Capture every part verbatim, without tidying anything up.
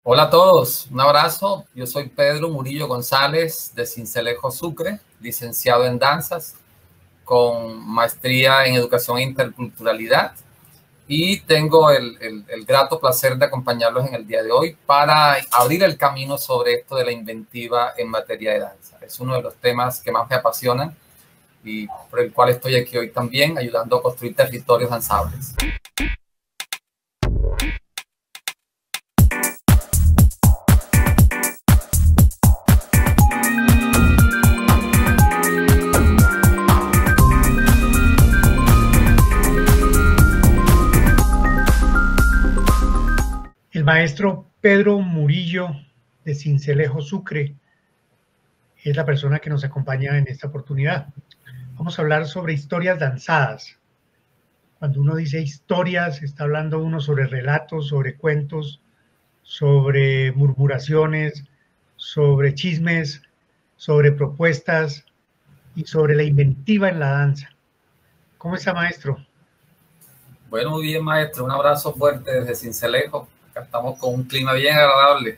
Hola a todos, un abrazo. Yo soy Pedro Murillo González de Sincelejo, Sucre, licenciado en danzas con maestría en educación e interculturalidad, y tengo el, el, el grato placer de acompañarlos en el día de hoy para abrir el camino sobre esto de la inventiva en materia de danza. Es uno de los temas que más me apasionan y por el cual estoy aquí hoy también, ayudando a construir territorios danzables. El maestro Pedro Murillo de Sincelejo, Sucre, es la persona que nos acompaña en esta oportunidad. Vamos a hablar sobre historias danzadas. Cuando uno dice historias, está hablando uno sobre relatos, sobre cuentos, sobre murmuraciones, sobre chismes, sobre propuestas y sobre la inventiva en la danza. ¿Cómo está, maestro? Bueno, muy bien, maestro. Un abrazo fuerte desde Sincelejo. Acá estamos con un clima bien agradable.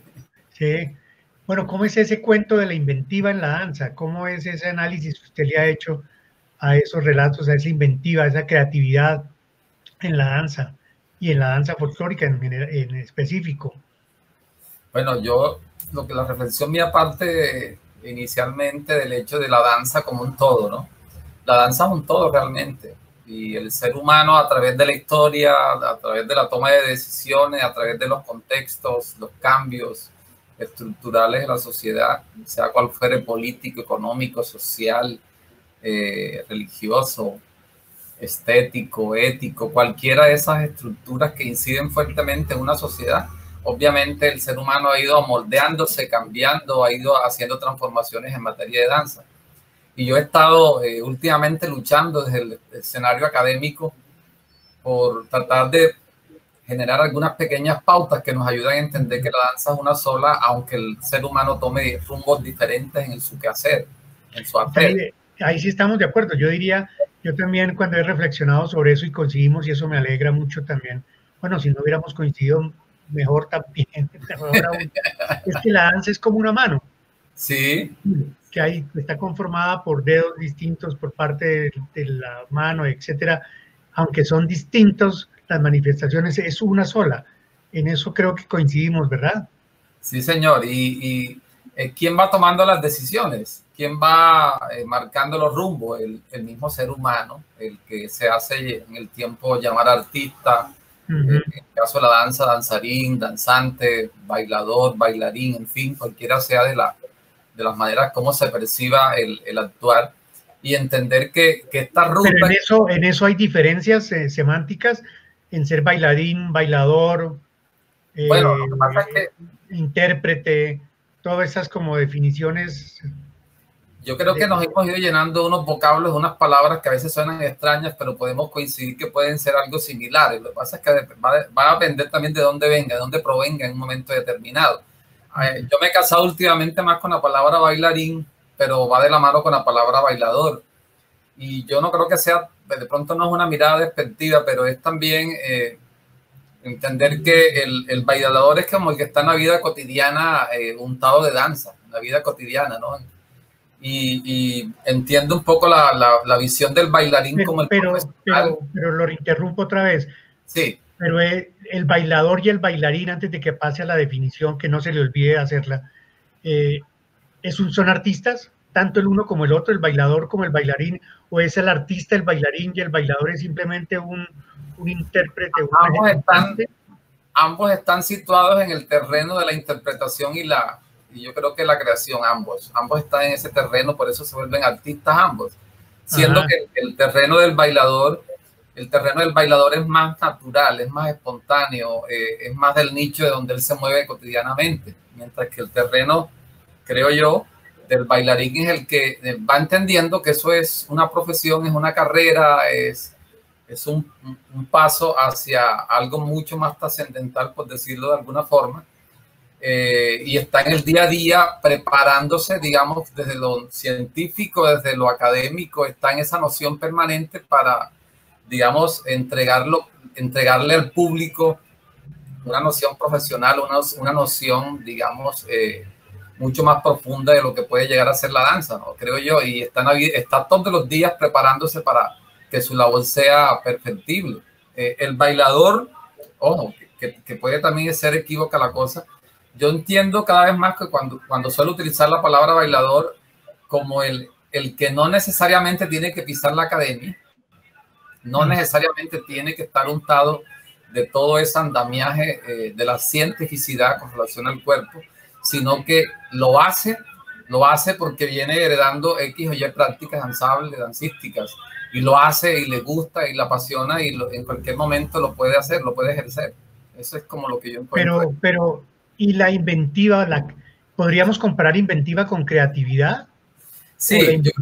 Sí. Bueno, ¿cómo es ese cuento de la inventiva en la danza? ¿Cómo es ese análisis que usted le ha hecho a esos relatos, a esa inventiva, a esa creatividad en la danza y en la danza folclórica en, en específico? Bueno, yo, lo que la reflexión mía parte inicialmente del hecho de la danza como un todo, ¿no? La danza es un todo realmente. Y el ser humano, a través de la historia, a través de la toma de decisiones, a través de los contextos, los cambios estructurales de la sociedad, sea cual fuere, político, económico, social, eh, religioso, estético, ético, cualquiera de esas estructuras que inciden fuertemente en una sociedad, obviamente el ser humano ha ido moldeándose, cambiando, ha ido haciendo transformaciones en materia de danza. Y yo he estado eh, últimamente luchando desde el escenario académico por tratar de generar algunas pequeñas pautas que nos ayudan a entender que la danza es una sola, aunque el ser humano tome rumbos diferentes en su quehacer, en su hacer. Ahí, ahí sí estamos de acuerdo. Yo diría, yo también cuando he reflexionado sobre eso y coincidimos, y eso me alegra mucho también, bueno, si no hubiéramos coincidido mejor también, mejor aún, es que la danza es como una mano. Sí. Que hay, está conformada por dedos distintos por parte de, de la mano, etcétera. Aunque son distintos, las manifestaciones es una sola. En eso creo que coincidimos, ¿verdad? Sí, señor. Y, y eh, ¿quién va tomando las decisiones? ¿Quién va eh, marcando los rumbos? El, el mismo ser humano, el que se hace en el tiempo llamar artista, uh-huh. eh, en el caso de la danza, danzarín, danzante, bailador, bailarín, en fin, cualquiera sea de, la, de las maneras como se perciba el, el actuar, y entender que, que esta ruta... Pero en eso, en eso hay diferencias eh, semánticas en ser bailarín, bailador, eh, bueno, lo que pasa es que intérprete, todas esas como definiciones. Yo creo que nos hemos ido llenando unos vocablos, unas palabras que a veces suenan extrañas, pero podemos coincidir que pueden ser algo similares. Lo que pasa es que va, va a depender también de dónde venga, de dónde provenga en un momento determinado. Eh, yo me he casado últimamente más con la palabra bailarín, pero va de la mano con la palabra bailador. Y yo no creo que sea, de pronto no es una mirada despectiva, pero es también eh, entender que el, el bailador es como el que está en la vida cotidiana, eh, untado de danza, en la vida cotidiana, ¿no? Y, y entiendo un poco la, la, la visión del bailarín pero, como el pero, pero, pero lo interrumpo otra vez. Sí. Pero el, el bailador y el bailarín, antes de que pase a la definición, que no se le olvide hacerla, eh, ¿es un, ¿son artistas? Tanto el uno como el otro, el bailador como el bailarín, o es el artista, el bailarín, y el bailador es simplemente un, un intérprete? Un ambos, están, ambos están situados en el terreno de la interpretación y la... Y yo creo que la creación, ambos, ambos están en ese terreno, por eso se vuelven artistas ambos. Siendo Ajá. que el terreno del bailador, el terreno del bailador es más natural, es más espontáneo, eh, es más del nicho de donde él se mueve cotidianamente. Mientras que el terreno, creo yo, del bailarín es el que va entendiendo que eso es una profesión, es una carrera, es, es un, un paso hacia algo mucho más trascendental, por decirlo de alguna forma. Eh, y está en el día a día preparándose, digamos, desde lo científico, desde lo académico, está en esa noción permanente para, digamos, entregarlo, entregarle al público una noción profesional, una, una noción, digamos, eh, mucho más profunda de lo que puede llegar a ser la danza, ¿no? Creo yo, y están, está todos los días preparándose para que su labor sea perfectible. Eh, el bailador, ojo, que, que puede también ser equívoca la cosa, yo entiendo cada vez más que cuando, cuando suelo utilizar la palabra bailador como el, el que no necesariamente tiene que pisar la academia, no necesariamente tiene que estar untado de todo ese andamiaje eh, de la cientificidad con relación al cuerpo, sino que lo hace, lo hace porque viene heredando X o Y prácticas danzables, dancísticas, y lo hace y le gusta y le apasiona y lo, en cualquier momento lo puede hacer, lo puede ejercer. Eso es como lo que yo encuentro. Pero, pero ¿y la inventiva? La, ¿podríamos comparar inventiva con creatividad? Sí, yo,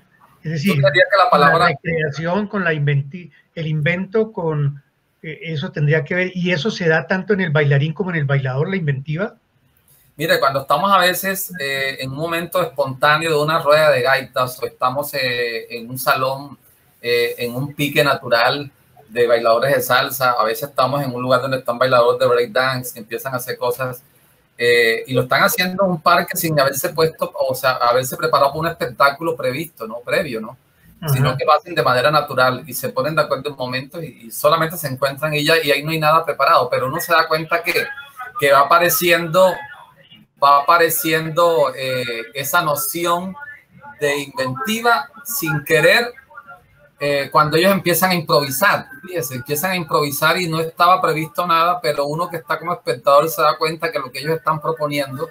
es decir, yo diría que la palabra... la recreación con la inventi, el invento con... Eh, eso tendría que ver, y eso se da tanto en el bailarín como en el bailador, la inventiva. Mire, cuando estamos a veces eh, en un momento espontáneo de una rueda de gaitas o estamos eh, en un salón, eh, en un pique natural de bailadores de salsa, a veces estamos en un lugar donde están bailadores de breakdance que empiezan a hacer cosas eh, y lo están haciendo en un parque sin haberse puesto, o sea, haberse preparado para un espectáculo previsto, ¿no? Previo, ¿no? Ajá. Sino que lo hacen de manera natural y se ponen de acuerdo en momentos y, y solamente se encuentran y ya y ahí no hay nada preparado, pero uno se da cuenta que, que va apareciendo va apareciendo eh, esa noción de inventiva sin querer eh, cuando ellos empiezan a improvisar. Fíjense, empiezan a improvisar y no estaba previsto nada, pero uno que está como espectador se da cuenta que lo que ellos están proponiendo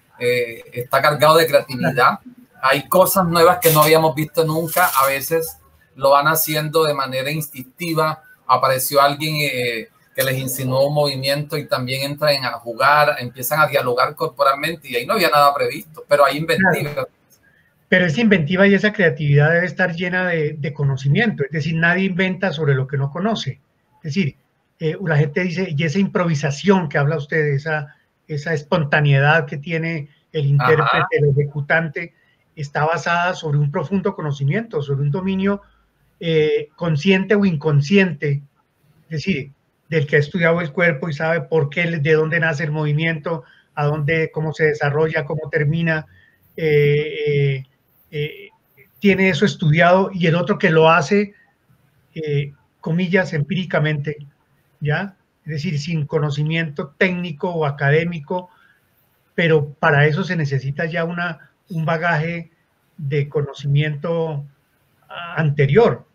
eh, está cargado de creatividad. Hay cosas nuevas que no habíamos visto nunca, a veces lo van haciendo de manera instintiva. Apareció alguien eh, que les insinuó un movimiento y también entran a jugar, empiezan a dialogar corporalmente y ahí no había nada previsto, pero hay inventiva. Claro. Pero esa inventiva y esa creatividad debe estar llena de, de conocimiento, es decir, nadie inventa sobre lo que no conoce. Es decir, eh, la gente dice, y esa improvisación que habla usted, esa, esa espontaneidad que tiene el intérprete, Ajá. el ejecutante, está basada sobre un profundo conocimiento, sobre un dominio eh, consciente o inconsciente, es decir, del que ha estudiado el cuerpo y sabe por qué, de dónde nace el movimiento, a dónde, cómo se desarrolla, cómo termina, eh, eh, eh, tiene eso estudiado, y el otro que lo hace, eh, comillas, empíricamente, ¿ya? Es decir, sin conocimiento técnico o académico, pero para eso se necesita ya una, un bagaje de conocimiento anterior.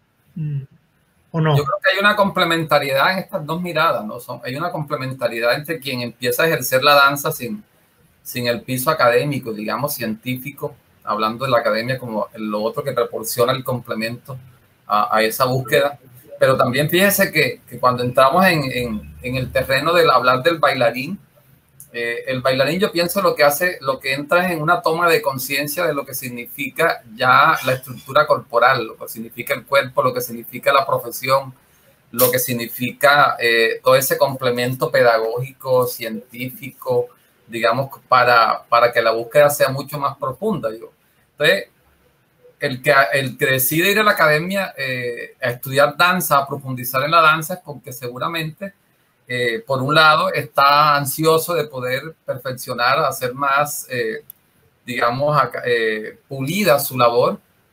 ¿O no? Yo creo que hay una complementariedad en estas dos miradas, ¿no? Son, hay una complementariedad entre quien empieza a ejercer la danza sin, sin el piso académico, digamos, científico, hablando de la academia como lo otro que proporciona el complemento a, a esa búsqueda. Pero también fíjese que, que cuando entramos en, en, en el terreno del hablar del bailarín, eh, el bailarín yo pienso lo que hace, lo que entra es en una toma de conciencia de lo que significa ya la estructura corporal, lo que significa el cuerpo, lo que significa la profesión, lo que significa eh, todo ese complemento pedagógico, científico, digamos, para, para que la búsqueda sea mucho más profunda. Yo. Entonces, el que, el que decide ir a la academia eh, a estudiar danza, a profundizar en la danza, es porque seguramente Eh, por un lado, está ansioso de poder perfeccionar, hacer más, eh, digamos, eh, pulida su labor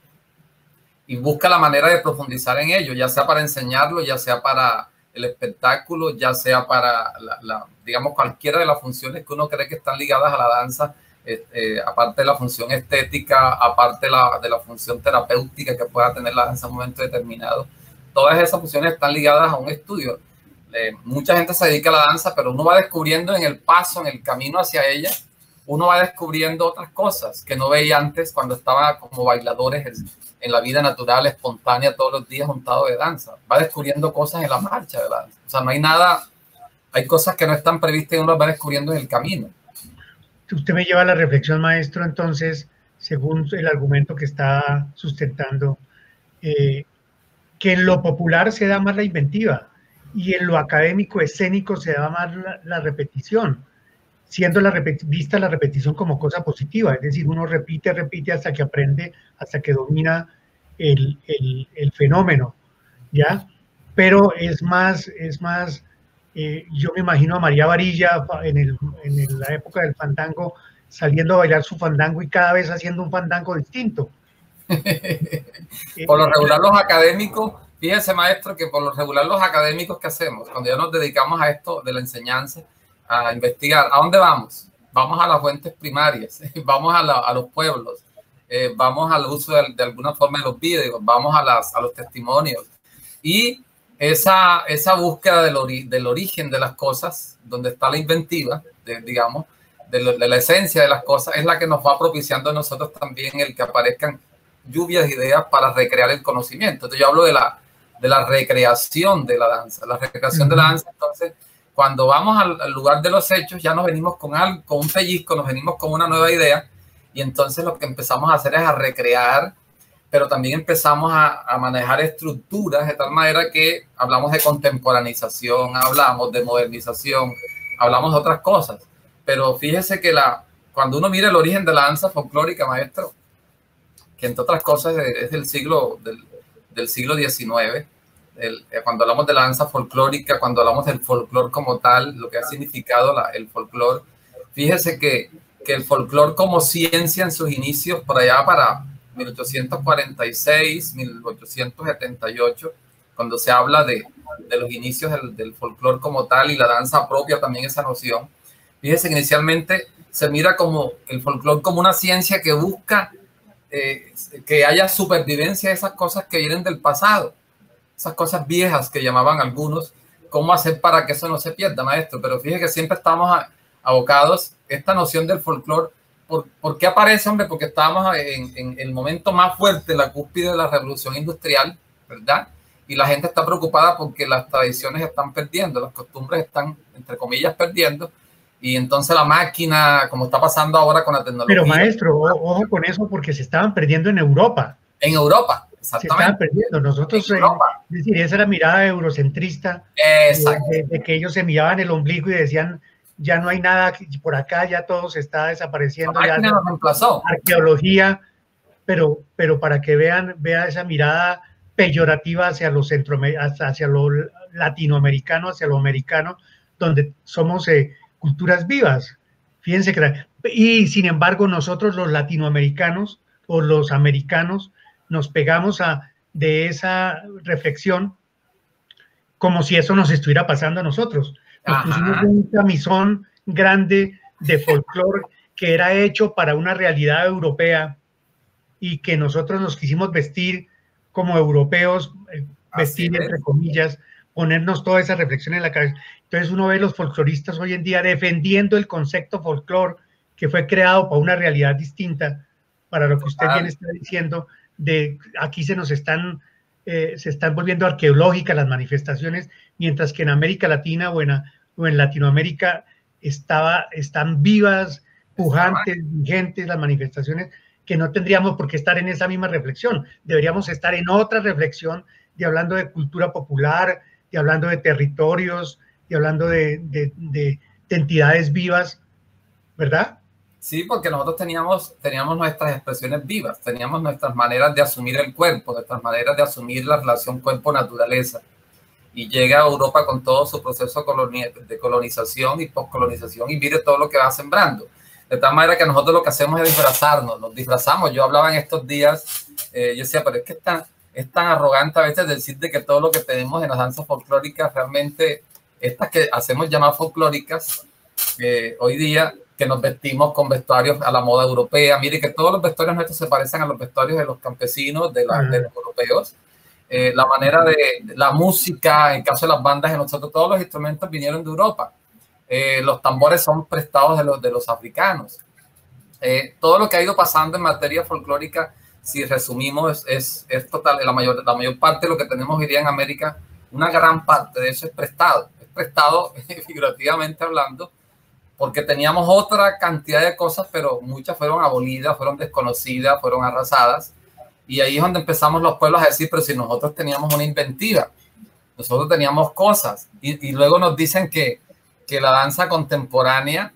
y busca la manera de profundizar en ello, ya sea para enseñarlo, ya sea para el espectáculo, ya sea para, la, la, digamos, cualquiera de las funciones que uno cree que están ligadas a la danza, eh, eh, aparte de la función estética, aparte de la, de la función terapéutica que pueda tener la danza en un momento determinado. Todas esas funciones están ligadas a un estudio. Eh, mucha gente se dedica a la danza, pero uno va descubriendo en el paso, en el camino hacia ella, uno va descubriendo otras cosas que no veía antes cuando estaba como bailadores en la vida natural, espontánea, todos los días montado de danza. Va descubriendo cosas en la marcha de la danza. O sea, no hay nada, hay cosas que no están previstas y uno las va descubriendo en el camino. Usted me lleva a la reflexión, maestro, entonces, según el argumento que está sustentando, eh, que en lo popular se da más la inventiva, y en lo académico escénico se da más la, la repetición, siendo la repet vista la repetición como cosa positiva, es decir, uno repite, repite hasta que aprende, hasta que domina el, el, el fenómeno, ¿ya? Pero es más, es más Eh, yo me imagino a María Varilla en, el, en la época del fandango saliendo a bailar su fandango y cada vez haciendo un fandango distinto. Por lo regular los académicos, fíjese maestro que por lo regular los académicos que hacemos, cuando ya nos dedicamos a esto de la enseñanza, a investigar, ¿a dónde vamos? Vamos a las fuentes primarias, vamos a, la, a los pueblos, eh, vamos al uso de, de alguna forma de los vídeos, vamos a, las, a los testimonios. Y esa, esa búsqueda del, ori, del origen de las cosas, donde está la inventiva, de, digamos, de, lo, de la esencia de las cosas, es la que nos va propiciando a nosotros también el que aparezcan lluvias de ideas para recrear el conocimiento. Entonces yo hablo de la, de la recreación de la danza, la recreación uh-huh. de la danza. Entonces, cuando vamos al, al lugar de los hechos, ya nos venimos con algo, con un pellizco, nos venimos con una nueva idea, y entonces lo que empezamos a hacer es a recrear, pero también empezamos a, a manejar estructuras de tal manera que hablamos de contemporaneización, hablamos de modernización, hablamos de otras cosas. Pero fíjese que la, cuando uno mira el origen de la danza folclórica, maestro, que entre otras cosas es del siglo, del, del siglo diecinueve, el, cuando hablamos de la danza folclórica, cuando hablamos del folclore como tal, lo que ha significado la, el folclore, fíjese que, que el folclore como ciencia en sus inicios, por allá para mil ochocientos cuarenta y seis, mil ochocientos setenta y ocho, cuando se habla de, de los inicios del, del folclore como tal y la danza propia, también esa noción, fíjese que inicialmente se mira como el folclore como una ciencia que busca Eh, que haya supervivencia de esas cosas que vienen del pasado, esas cosas viejas que llamaban algunos, cómo hacer para que eso no se pierda, maestro. Pero fíjese que siempre estamos a, abocados, esta noción del folclore, ¿por, ¿por qué aparece, hombre? Porque estábamos en, en el momento más fuerte, la cúspide de la revolución industrial, ¿verdad? Y la gente está preocupada porque las tradiciones están perdiendo, las costumbres están, entre comillas, perdiendo. Y entonces la máquina, como está pasando ahora con la tecnología. Pero maestro, ojo con eso porque se estaban perdiendo en Europa. En Europa, exactamente. Se estaban perdiendo. Nosotros, eh, es decir, esa era la mirada eurocentrista. Exacto. De, de que ellos se miraban el ombligo y decían, ya no hay nada por acá, ya todo se está desapareciendo. La máquina ya nos reemplazó. Arqueología, pero, pero para que vean, vea esa mirada peyorativa hacia los centro, hacia lo latinoamericano, hacia lo americano, donde somos... Eh, culturas vivas, fíjense que, y sin embargo nosotros los latinoamericanos o los americanos nos pegamos a, de esa reflexión como si eso nos estuviera pasando a nosotros. Nos pusimos un camisón grande de folclore que era hecho para una realidad europea y que nosotros nos quisimos vestir como europeos, vestir entre comillas, ponernos toda esa reflexión en la cabeza. Entonces uno ve los folcloristas hoy en día defendiendo el concepto folclore que fue creado para una realidad distinta, para lo que usted bien está diciendo, de aquí se nos están, eh, se están volviendo arqueológicas las manifestaciones, mientras que en América Latina o en, o en Latinoamérica estaba, están vivas, pujantes, vigentes las manifestaciones, que no tendríamos por qué estar en esa misma reflexión. Deberíamos estar en otra reflexión, de hablando de cultura popular, de hablando de territorios, y hablando de, de, de, de entidades vivas, ¿verdad? Sí, porque nosotros teníamos, teníamos nuestras expresiones vivas, teníamos nuestras maneras de asumir el cuerpo, nuestras maneras de asumir la relación cuerpo-naturaleza. Y llega a Europa con todo su proceso de colonización y poscolonización y mire todo lo que va sembrando. De tal manera que nosotros lo que hacemos es disfrazarnos, nos disfrazamos. Yo hablaba en estos días, eh, yo decía, pero es que es tan, es tan arrogante a veces decir de que todo lo que tenemos en las danzas folclóricas realmente... Estas que hacemos llamar folclóricas, eh, hoy día que nos vestimos con vestuarios a la moda europea, mire que todos los vestuarios nuestros se parecen a los vestuarios de los campesinos, de, la, de los europeos, eh, la manera de, de la música, en caso de las bandas de nosotros, todos los instrumentos vinieron de Europa, eh, los tambores son prestados de los, de los africanos, eh, todo lo que ha ido pasando en materia folclórica, si resumimos, es, es total, la mayor, la mayor parte de lo que tenemos hoy día en América, una gran parte de eso es prestado, es prestado figurativamente hablando, porque teníamos otra cantidad de cosas, pero muchas fueron abolidas, fueron desconocidas, fueron arrasadas, y ahí es donde empezamos los pueblos a decir, pero si nosotros teníamos una inventiva, nosotros teníamos cosas, y, y luego nos dicen que, que la danza contemporánea,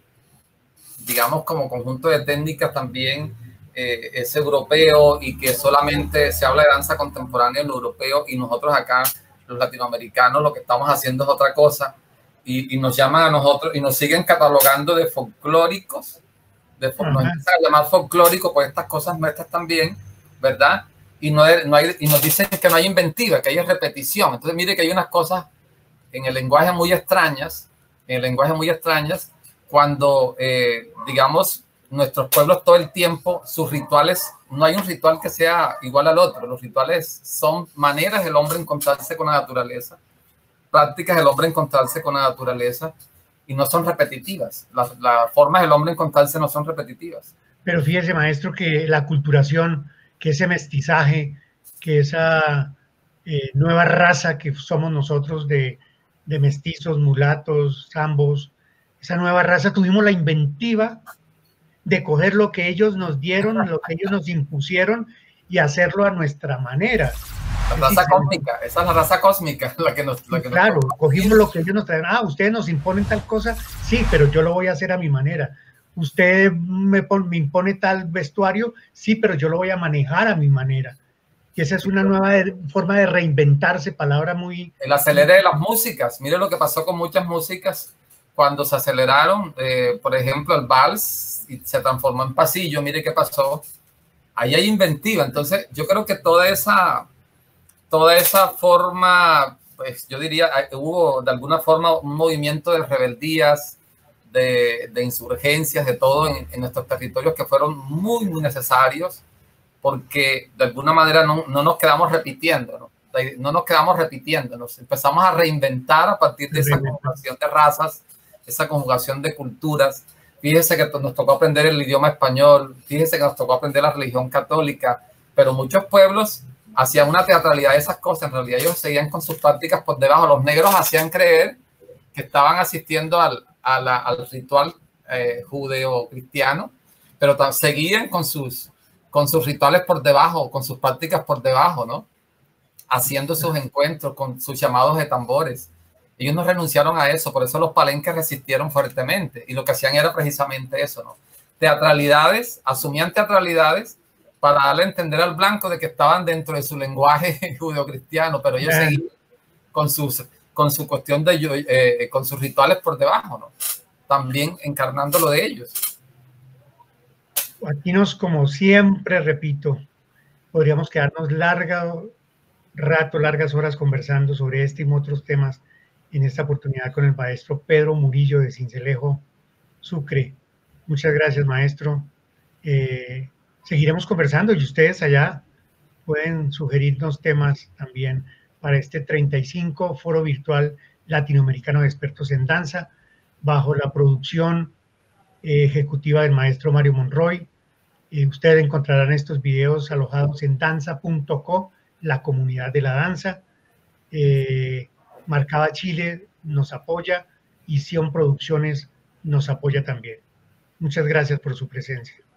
digamos como conjunto de técnicas también, eh, es europeo, y que solamente se habla de danza contemporánea en lo europeo, y nosotros acá, los latinoamericanos, lo que estamos haciendo es otra cosa. y, y nos llaman a nosotros y nos siguen catalogando de folclóricos, de fol nos empiezan a llamar folclóricos por estas cosas nuestras también, ¿verdad? Y, no, no hay, y nos dicen que no hay inventiva, que hay repetición. Entonces, mire que hay unas cosas en el lenguaje muy extrañas, en el lenguaje muy extrañas, cuando, eh, digamos, nuestros pueblos todo el tiempo, sus rituales, no hay un ritual que sea igual al otro. Los rituales son maneras del hombre encontrarse con la naturaleza, prácticas del hombre encontrarse con la naturaleza, y no son repetitivas. Las, las formas del hombre encontrarse no son repetitivas. Pero fíjese, maestro, que la aculturación, que ese mestizaje, que esa eh, nueva raza que somos nosotros de, de mestizos, mulatos, zambos, esa nueva raza, tuvimos la inventiva de coger lo que ellos nos dieron, lo que ellos nos impusieron y hacerlo a nuestra manera. La raza cósmica, esa es la raza cósmica, la que nos... La que claro, nos... cogimos lo que ellos nos traen. Ah, ustedes nos imponen tal cosa, sí, pero yo lo voy a hacer a mi manera. Usted me, me impone tal vestuario, sí, pero yo lo voy a manejar a mi manera. Y esa es una nueva de, forma de reinventarse, palabra muy... El acelere de las músicas. Mire lo que pasó con muchas músicas cuando se aceleraron. Eh, por ejemplo, el vals y se transformó en pasillo. Mire qué pasó. Ahí hay inventiva. Entonces, yo creo que toda esa, toda esa forma, pues yo diría, hubo de alguna forma un movimiento de rebeldías, De, de insurgencias, de todo en, en nuestros territorios que fueron muy, muy necesarios, porque de alguna manera no, no nos quedamos repitiendo, ¿no? no nos quedamos repitiendo, nos empezamos a reinventar a partir de esa conjugación de razas, esa conjugación de culturas. Fíjese que nos tocó aprender el idioma español, fíjese que nos tocó aprender la religión católica, pero muchos pueblos hacían una teatralidad de esas cosas. En realidad ellos seguían con sus prácticas por debajo. Los negros hacían creer que estaban asistiendo al A la, al ritual eh, judeo-cristiano, pero seguían con sus, con sus rituales por debajo, con sus prácticas por debajo, ¿no? Haciendo sus encuentros con sus llamados de tambores. Ellos no renunciaron a eso, por eso los palenques resistieron fuertemente, y lo que hacían era precisamente eso, ¿no? Teatralidades, asumían teatralidades para darle a entender al blanco de que estaban dentro de su lenguaje judeo-cristiano, pero ellos seguían con sus... con su cuestión de eh, con sus rituales por debajo, ¿no? También encarnándolo de ellos. Aquí nos, como siempre, repito, podríamos quedarnos largo rato, largas horas conversando sobre este y otros temas en esta oportunidad con el maestro Pedro Murillo de Sincelejo, Sucre. Muchas gracias, maestro. Eh, seguiremos conversando y ustedes allá pueden sugerirnos temas también para este treinta y cinco Foro Virtual Latinoamericano de Expertos en Danza, bajo la producción eh, ejecutiva del maestro Mario Monroy. Eh, ustedes encontrarán estos videos alojados en danza punto co, la comunidad de la danza. Eh, Marcaba Chile nos apoya y Sion Producciones nos apoya también. Muchas gracias por su presencia.